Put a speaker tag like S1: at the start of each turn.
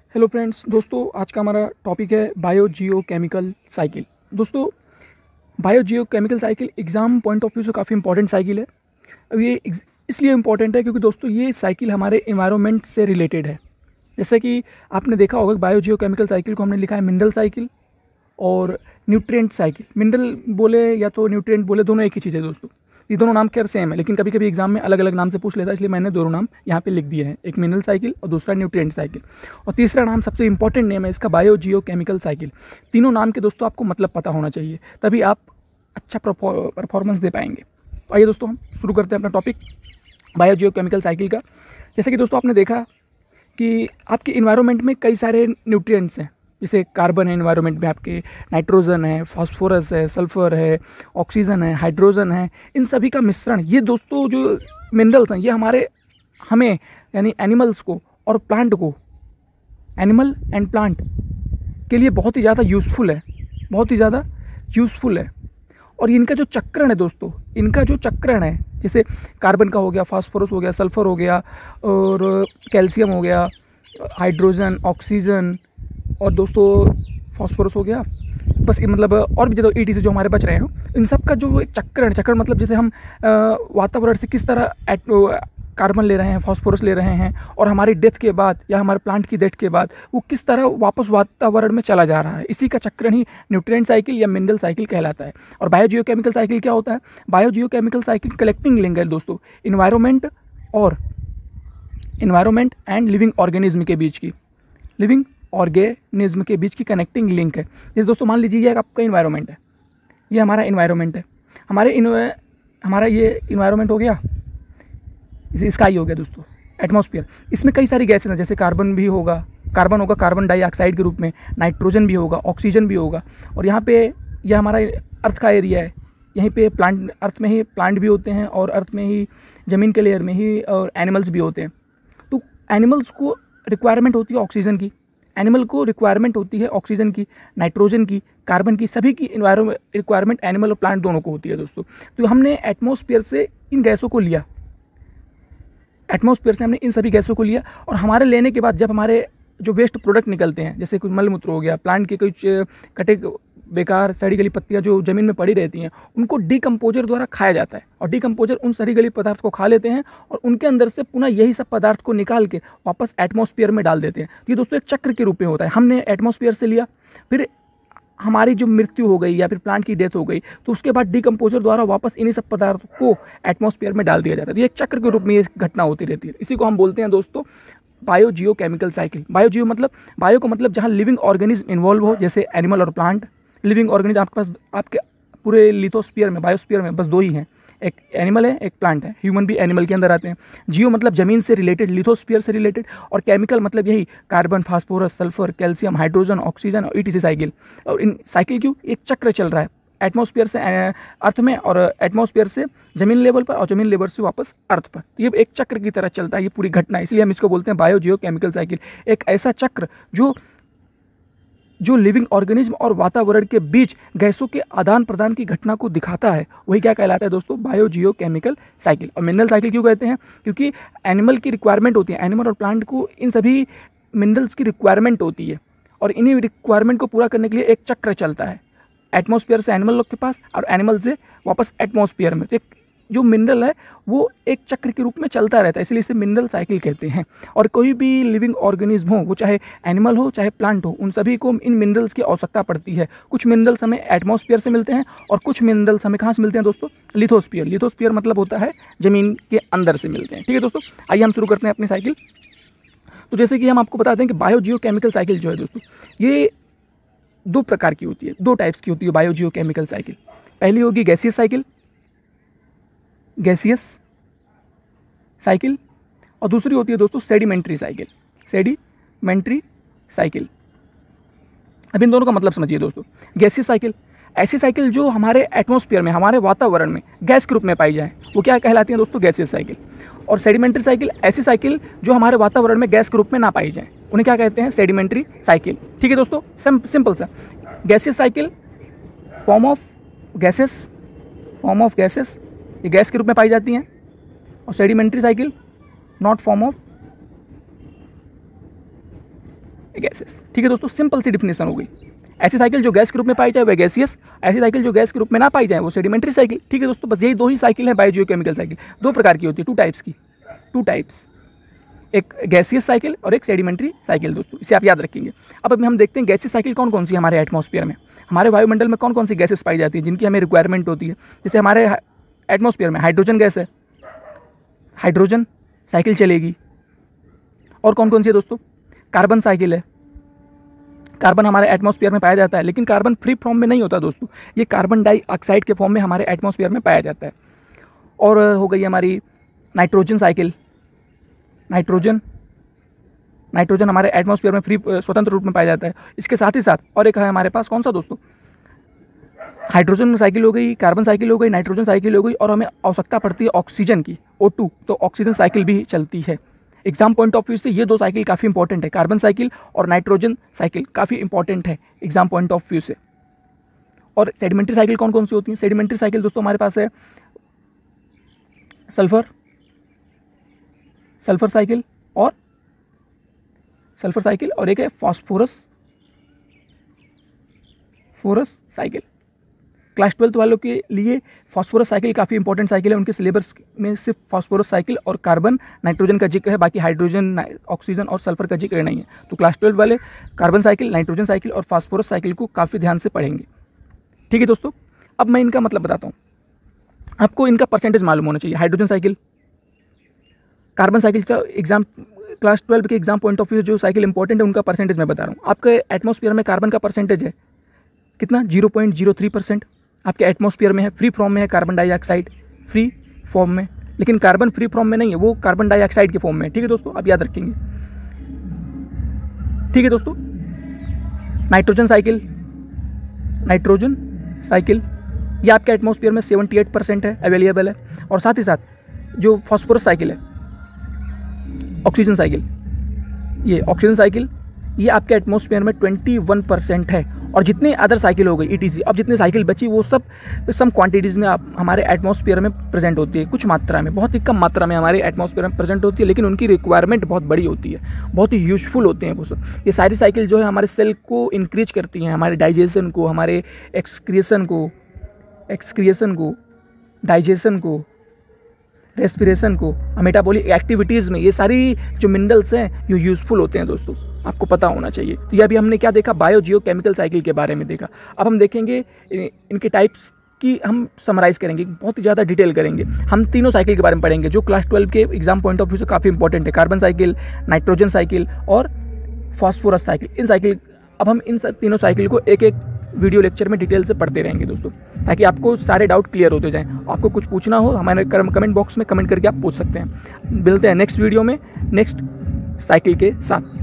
S1: Hello friends, दोस्तों आज का हमारा टॉपिक है बायो जियो केमिकल साइकिल। दोस्तों, biogeochemical cycle exam point of view से काफ़ी इंपॉर्टेंट साइकिल है। अब ये इसलिए इम्पॉर्टेंट है क्योंकि दोस्तों ये साइकिल हमारे इन्वायरमेंट से रिलेटेड है। जैसे कि आपने देखा होगा बायो जियो केमिकल साइकिल को हमने लिखा है मिनरल साइकिल और न्यूट्रिएंट साइकिल। मिनरल बोले या तो न्यूट्रिएंट बोले, दोनों एक ही चीज़ है दोस्तों। ये दोनों नाम खैर सेम है, लेकिन कभी कभी एग्जाम में अलग अलग नाम से पूछ लेता है, इसलिए मैंने दोनों नाम यहाँ पे लिख दिए हैं, एक मिनरल साइकिल और दूसरा न्यूट्रिएंट साइकिल। और तीसरा नाम सबसे इंपॉर्टेंट नेम है इसका, बायो जियो केमिकल साइकिल। तीनों नाम के दोस्तों आपको मतलब पता होना चाहिए, तभी आप अच्छा परफॉर्मेंस दे पाएंगे। तो आइए दोस्तों, हम शुरू करते हैं अपना topic biogeochemical cycle का। जैसे कि दोस्तों आपने देखा कि आपके इन्वायरमेंट में कई सारे न्यूट्रिएंट्स हैं, जैसे कार्बन है इन्वायरमेंट में, आपके नाइट्रोजन है, फास्फोरस है, सल्फर है, ऑक्सीजन है, हाइड्रोजन है। इन सभी का मिश्रण, ये दोस्तों जो मिनरल्स हैं, ये हमें यानी एनिमल्स को और प्लांट को, एनिमल एंड प्लांट के लिए बहुत ही ज़्यादा यूज़फुल है, बहुत ही ज़्यादा यूज़फुल है। और इनका जो चक्रण है दोस्तों, इनका जो चक्रण है, जैसे कार्बन का हो गया, फास्फोरस हो गया, सल्फर हो गया और कैल्शियम हो गया, हाइड्रोजन, ऑक्सीजन और दोस्तों फास्फोरस हो गया, बस मतलब और भी जो ईटी से जो हमारे बच रहे हैं, इन सब का जो एक चक्रण मतलब जैसे हम वातावरण से किस तरह कार्बन ले रहे हैं, फास्फोरस ले रहे हैं, और हमारी डेथ के बाद या हमारे प्लांट की डेथ के बाद वो किस तरह वापस वातावरण में चला जा रहा है, इसी का चक्रण ही न्यूट्रिएंट साइकिल या मिनरल साइकिल कहलाता है। और बायो जियो केमिकल साइकिल क्या होता है? Biogeochemical cycle collecting link है दोस्तों इन्वायरमेंट एंड लिविंग ऑर्गेनिज्म के बीच की, लिविंग ऑर्गेनिज्म के बीच की कनेक्टिंग लिंक है। जैसे दोस्तों मान लीजिए ये आपका इन्वायरमेंट है, ये हमारा इन्वायरमेंट है, हमारा ये इन्वायरमेंट हो गया, स्काई हो गया दोस्तों, एटमॉस्फेयर। इसमें कई सारी गैसें हैं, जैसे कार्बन होगा कार्बन डाइऑक्साइड के रूप में, नाइट्रोजन भी होगा, ऑक्सीजन भी होगा। और यहाँ पे यह हमारा अर्थ का एरिया है, यहीं पे अर्थ में ही प्लांट भी होते हैं और अर्थ में ही ज़मीन के लेयर में ही और एनिमल्स भी होते हैं। तो एनिमल्स को रिक्वायरमेंट होती है ऑक्सीजन की, एनिमल को रिक्वायरमेंट होती है ऑक्सीजन की, नाइट्रोजन की, कार्बन की, सभी की रिक्वायरमेंट एनिमल और प्लांट दोनों को होती है दोस्तों। तो हमने एटमॉस्फेयर से इन गैसों को लिया, एटमॉस्फेयर से हमने इन सभी गैसों को लिया, और हमारे लेने के बाद जब हमारे जो वेस्ट प्रोडक्ट निकलते हैं, जैसे कुछ मलमूत्र हो गया, प्लांट के कुछ कटे बेकार सड़ी गली पत्तियां जो ज़मीन में पड़ी रहती हैं, उनको डीकम्पोजर द्वारा खाया जाता है, और डीकम्पोजर उन सड़ी गली पदार्थ को खा लेते हैं और उनके अंदर से पुनः यही सब पदार्थ को निकाल के वापस एटमॉस्फेयर में डाल देते हैं। तो ये दोस्तों एक चक्र के रूप में होता है। हमने एटमॉस्फेयर से लिया, फिर हमारी जो मृत्यु हो गई या फिर प्लांट की डेथ हो गई, तो उसके बाद डीकम्पोजर द्वारा वापस इन्हीं सब पदार्थों को एटमॉस्फेयर में डाल दिया जाता है। तो ये एक चक्र के रूप में ये घटना होती रहती है। इसी को हम बोलते हैं दोस्तों biogeochemical cycle. Bio geo मतलब, बायो को मतलब जहाँ लिविंग ऑर्गेनिज्म इन्वॉल्व हो, जैसे एनिमल और प्लांट। लिविंग ऑर्गेनिज्म आपके पास, आपके पूरे लिथोस्फीयर में, बायोस्फीयर में बस दो ही हैं, एक एनिमल है, एक प्लांट है। ह्यूमन भी एनिमल के अंदर आते हैं। जियो मतलब जमीन से रिलेटेड, लिथोस्फीयर से रिलेटेड, और केमिकल मतलब यही carbon, phosphorus, sulphur, calcium, hydrogen, oxygen और ईटीसी साइकिल। और इन साइकिल क्यों? एक चक्र चल रहा है, एटमॉस्फेयर से अर्थ में, और एटमॉस्फेयर से जमीन लेवल पर, और जमीन लेवल से वापस अर्थ पर। ये एक चक्र की तरह चलता है ये पूरी घटना, इसलिए हम इसको बोलते हैं बायो जियो केमिकल साइकिल। एक ऐसा चक्र जो लिविंग ऑर्गेनिज्म और वातावरण के बीच गैसों के आदान प्रदान की घटना को दिखाता है, वही क्या कहलाता है दोस्तों? Biogeochemical cycle. और मिनरल साइकिल क्यों कहते हैं? क्योंकि एनिमल की रिक्वायरमेंट होती है, एनिमल और प्लांट को इन सभी मिनरल्स की रिक्वायरमेंट होती है, और इन्हीं रिक्वायरमेंट को पूरा करने के लिए एक चक्र चलता है, एटमॉस्फेयर से एनिमल के पास और एनिमल से वापस एटमॉस्फेयर में। तो एक जो मिनरल है वो एक चक्र के रूप में चलता रहता है, इसलिए इसे मिनरल साइकिल कहते हैं। और कोई भी लिविंग ऑर्गेनिज्म हो, वो चाहे एनिमल हो चाहे प्लांट हो, उन सभी को इन मिनरल्स की आवश्यकता पड़ती है। कुछ मिनरल्स हमें एटमॉस्फेयर से मिलते हैं और कुछ मिनरल्स हमें कहाँ से मिलते हैं दोस्तों? लिथोस्फीयर। लिथोस्फीयर मतलब होता है ज़मीन के अंदर से मिलते हैं। ठीक है दोस्तों, आइए हम शुरू करते हैं अपनी साइकिल। तो जैसे कि हम आपको बता दें कि बायो जियो केमिकल साइकिल जो है दोस्तों, ये दो प्रकार की होती है, दो टाइप्स की होती है बायो जियो केमिकल साइकिल। पहली होगी गैसियस साइकिल, गैसियस साइकिल, और दूसरी होती है दोस्तों सेडिमेंट्री साइकिल, सेडिमेंट्री साइकिल। अब इन दोनों का मतलब समझिए दोस्तों। गैसियस साइकिल ऐसी साइकिल जो हमारे एटमॉस्फेयर में, हमारे वातावरण में गैस के रूप में पाई जाए, वो क्या कहलाती है दोस्तों? Gaseous cycle. और सेडिमेंट्री साइकिल ऐसी साइकिल जो हमारे वातावरण में गैस के रूप में ना पाई जाए, उन्हें क्या कहते हैं? Sedimentary cycle. ठीक है दोस्तों, सिंपल सा। Gaseous cycle form of gases, ये गैस के रूप में पाई जाती हैं, और sedimentary cycle not form of gases. ठीक है दोस्तों, सिंपल सी डिफिनेशन हो गई। ऐसी साइकिल जो गैस के रूप में पाई जाए वह गैसियस, ऐसी साइकिल जो गैस के रूप में ना पाई जाए वो सेडिमेंट्री साइकिल। ठीक है दोस्तों, बस यही दो ही साइकिल है बायोजियोकेमिकल साइकिल। दो प्रकार की होती है, टू टाइप्स, एक गैसियस साइकिल और एक सेडिमेंट्री साइकिल। दोस्तों इसे आप याद रखेंगे। अब अभी हम देखते हैं गैसियस साइकिल कौन कौन सी हमारे एटमॉस्फेयर में, हमारे वायुमंडल में कौन कौन सी गैसेस पाई जाती है जिनकी हमें रिक्वायरमेंट होती है। जैसे हमारे एटमॉस्फेयर में हाइड्रोजन गैस है, हाइड्रोजन साइकिल चलेगी। और कौन कौन सी है दोस्तों, कार्बन साइकिल है, कार्बन हमारे एटमॉस्फेयर में पाया जाता है, लेकिन कार्बन फ्री फॉर्म में नहीं होता दोस्तों, ये कार्बन डाइऑक्साइड के फॉर्म में हमारे एटमॉस्फेयर में पाया जाता है। और हो गई हमारी नाइट्रोजन साइकिल, नाइट्रोजन हमारे एटमॉस्फेयर में फ्री स्वतंत्र रूप में पाया जाता है। इसके साथ ही साथ और एक है हमारे पास, कौन सा दोस्तों, हाइड्रोजन साइकिल हो गई, कार्बन साइकिल हो गई, नाइट्रोजन साइकिल हो गई, और हमें आवश्यकता पड़ती है ऑक्सीजन की, O2, तो ऑक्सीजन साइकिल भी चलती है। एग्जाम पॉइंट ऑफ व्यू से ये दो साइकिल काफ़ी इंपॉर्टेंट है, कार्बन साइकिल और नाइट्रोजन साइकिल काफ़ी इंपॉर्टेंट है एग्जाम पॉइंट ऑफ व्यू से। और सेडिमेंट्री साइकिल कौन कौन सी होती है? सेडिमेंट्री साइकिल दोस्तों हमारे पास है सल्फर साइकिल और एक है फॉस्फोरस साइकिल। क्लास 12 वालों के लिए फॉस्फोरस साइकिल काफ़ी इंपॉर्टेंट साइकिल है। उनके सिलेबस में सिर्फ फॉस्फोरस साइकिल और कार्बन नाइट्रोजन का जिक्र है, बाकी हाइड्रोजन, ऑक्सीजन और सल्फर का जिक्र नहीं है। तो क्लास 12 वाले कार्बन साइकिल, नाइट्रोजन साइकिल और फॉस्फोरस साइकिल को काफ़ी ध्यान से पढ़ेंगे। ठीक है दोस्तों, अब मैं इनका मतलब बताता हूँ। आपको इनका परसेंटेज मालूम होना चाहिए। हाइड्रोजन साइकिल, कार्बन साइकिल का एग्जाम क्लास 12 के एग्जाम पॉइंट ऑफ व्यू जो साइकिल इंपॉर्टेंट है उनका परसेंटेज मैं बता रहा हूँ। आपके एटमॉस्फेयर में कार्बन का परसेंटेज है कितना, 0.03% आपके एटमॉस्फेयर में है। फ्री फॉर्म में है कार्बन डाइऑक्साइड, फ्री फॉर्म में, लेकिन कार्बन फ्री फॉर्म में नहीं है, वो कार्बन डाइऑक्साइड के फॉर्म में है। ठीक है दोस्तों, आप याद रखेंगे। ठीक है दोस्तों, नाइट्रोजन साइकिल ये आपके एटमॉस्फेयर में 78% है, अवेलेबल है। और साथ ही साथ जो फॉस्फोरस साइकिल है, ऑक्सीजन साइकिल ये आपके एटमॉस्फेयर में 21% है। और जितनी अदर साइकिल हो गई ETC, अब जितनी साइकिल बची वो सब सम क्वांटिटीज़ में आप हमारे एटमॉस्फेयर में प्रेजेंट होती है, कुछ मात्रा में, बहुत ही कम मात्रा में हमारे एटमॉस्फेयर में प्रेजेंट होती है, लेकिन उनकी रिक्वायरमेंट बहुत बड़ी होती है, बहुत ही यूजफुल होते हैं वो सब। ये सारी साइकिल जो है हमारे सेल को इंक्रीज करती हैं, हमारे डाइजेशन को, हमारे एक्सक्रिएशन को, डाइजेशन को, रेस्पिरेशन को, मेटाबॉलिक एक्टिविटीज़ में ये सारी जो मिनरल्स हैं ये यूज़फुल होते हैं दोस्तों, आपको पता होना चाहिए। तो ये अभी हमने क्या देखा, बायोजियोकेमिकल साइकिल के बारे में देखा। अब हम देखेंगे इनके टाइप्स की, हम समराइज़ करेंगे, बहुत ही ज़्यादा डिटेल करेंगे। हम तीनों साइकिल के बारे में पढ़ेंगे जो क्लास 12 के एग्जाम पॉइंट ऑफ व्यू से काफ़ी इंपॉर्टेंट है, कार्बन साइकिल, नाइट्रोजन साइकिल और फॉस्फोरस साइकिल। इन साइकिल, अब हम इन तीनों साइकिल को एक एक वीडियो लेक्चर में डिटेल से पढ़ते रहेंगे दोस्तों, ताकि आपको सारे डाउट क्लियर होते जाएं। आपको कुछ पूछना हो हमारे कमेंट बॉक्स में कमेंट करके आप पूछ सकते हैं। मिलते हैं नेक्स्ट वीडियो में नेक्स्ट साइकिल के साथ।